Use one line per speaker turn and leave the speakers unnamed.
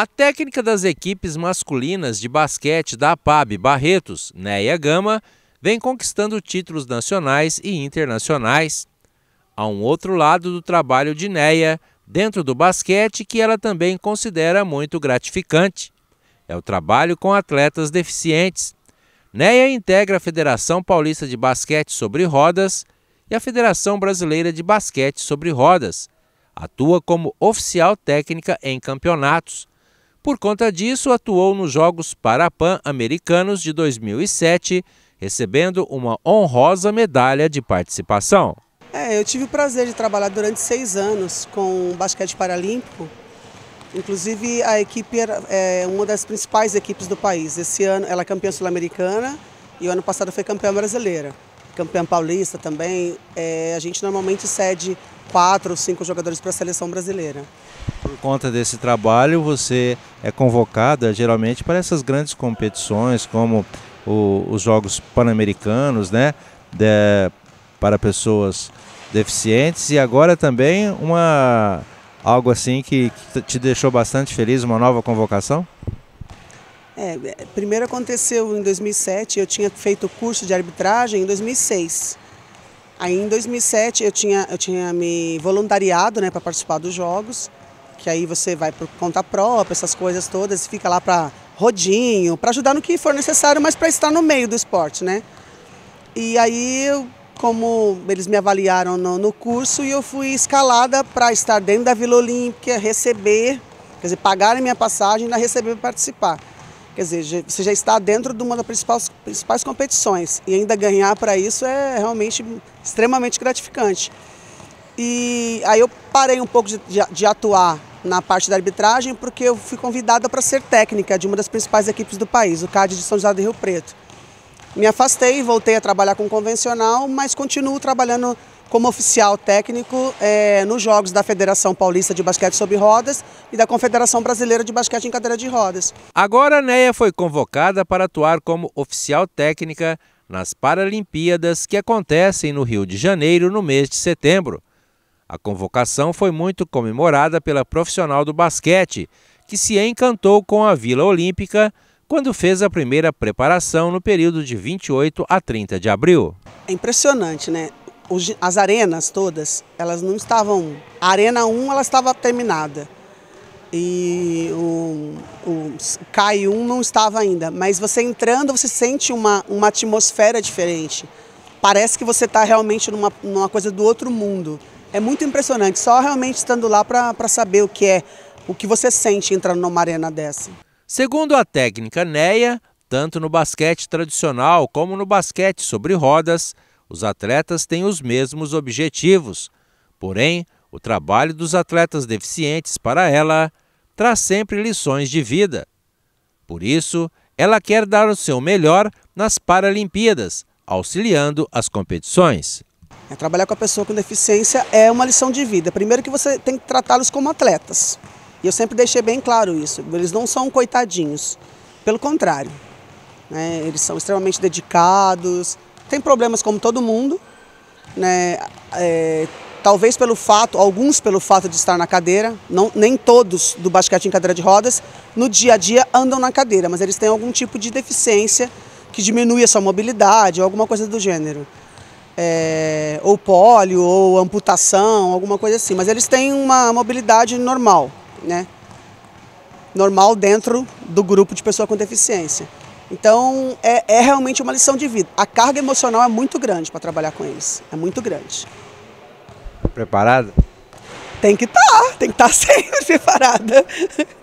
A técnica das equipes masculinas de basquete da APAB Barretos, Neia Gama, vem conquistando títulos nacionais e internacionais. Há um outro lado do trabalho de Neia, dentro do basquete, que ela também considera muito gratificante. É o trabalho com atletas deficientes. Neia integra a Federação Paulista de Basquete sobre Rodas e a Federação Brasileira de Basquete sobre Rodas. Atua como oficial técnica em campeonatos. Por conta disso, atuou nos Jogos Parapan-Americanos de 2007, recebendo uma honrosa medalha de participação.
Eu tive o prazer de trabalhar durante 6 anos com basquete paralímpico. Inclusive, a equipe era uma das principais equipes do país. Esse ano ela é campeã sul-americana e o ano passado foi campeã brasileira. Campeã paulista também. A gente normalmente cede 4 ou 5 jogadores para a seleção brasileira.
Por conta desse trabalho, você é convocada geralmente para essas grandes competições, como os Jogos Pan-Americanos, né, para pessoas deficientes, e agora também algo assim que te deixou bastante feliz, uma nova convocação?
Primeiro aconteceu em 2007, eu tinha feito o curso de arbitragem em 2006. Aí em 2007 eu tinha me voluntariado, né, para participar dos jogos, que aí você vai por conta própria, essas coisas todas, fica lá para rodinho, para ajudar no que for necessário, mas para estar no meio do esporte, né? E aí, como eles me avaliaram no curso, e eu fui escalada para estar dentro da Vila Olímpica, receber, quer dizer, pagarem minha passagem e ainda receber para participar. Quer dizer, você já está dentro de uma das principais competições e ainda ganhar para isso é realmente extremamente gratificante. E aí eu parei um pouco de atuar na parte da arbitragem porque eu fui convidada para ser técnica de uma das principais equipes do país, o CAD de São José do Rio Preto. Me afastei e voltei a trabalhar com convencional, mas continuo trabalhando como oficial técnico nos jogos da Federação Paulista de Basquete sobre Rodas e da Confederação Brasileira de Basquete em Cadeira de Rodas.
Agora a Neia foi convocada para atuar como oficial técnica nas Paralimpíadas que acontecem no Rio de Janeiro no mês de setembro. A convocação foi muito comemorada pela profissional do basquete, que se encantou com a Vila Olímpica quando fez a primeira preparação no período de 28 a 30 de abril.
É impressionante, né? As arenas todas, elas não estavam... A Arena 1 ela estava terminada e o CAI 1 não estava ainda, mas você entrando você sente uma atmosfera diferente. Parece que você está realmente numa coisa do outro mundo. É muito impressionante, só realmente estando lá para saber o que você sente entrando numa arena dessa.
Segundo a técnica Neia, tanto no basquete tradicional como no basquete sobre rodas, os atletas têm os mesmos objetivos. Porém, o trabalho dos atletas deficientes para ela traz sempre lições de vida. Por isso, ela quer dar o seu melhor nas Paralimpíadas, auxiliando as competições.
Trabalhar com a pessoa com deficiência é uma lição de vida. Primeiro que você tem que tratá-los como atletas. E eu sempre deixei bem claro isso. Eles não são coitadinhos. Pelo contrário, né? Eles são extremamente dedicados. Tem problemas como todo mundo, né? Talvez alguns pelo fato de estar na cadeira, nem todos do basquete em cadeira de rodas, no dia a dia andam na cadeira, mas eles têm algum tipo de deficiência que diminui a sua mobilidade ou alguma coisa do gênero. Ou pólio, ou amputação, alguma coisa assim, mas eles têm uma mobilidade normal, né? Normal dentro do grupo de pessoa com deficiência. Então, é realmente uma lição de vida. A carga emocional é muito grande para trabalhar com eles, é muito grande.
Preparada?
Tem que estar sempre preparada.